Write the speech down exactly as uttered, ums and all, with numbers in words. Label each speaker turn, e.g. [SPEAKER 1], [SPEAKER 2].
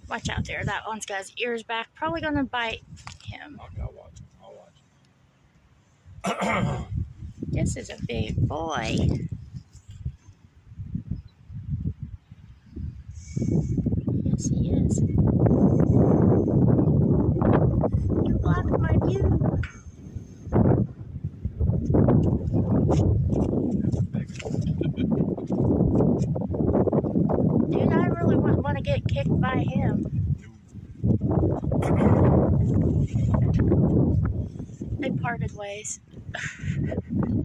[SPEAKER 1] Watch out there. That one's got his ears back. Probably gonna bite him.
[SPEAKER 2] Okay, I'll watch. I'll watch.
[SPEAKER 1] This is a big boy. Yes, he is. You blocked my view. Dude, I really wouldn't want to get kicked by him. They parted ways.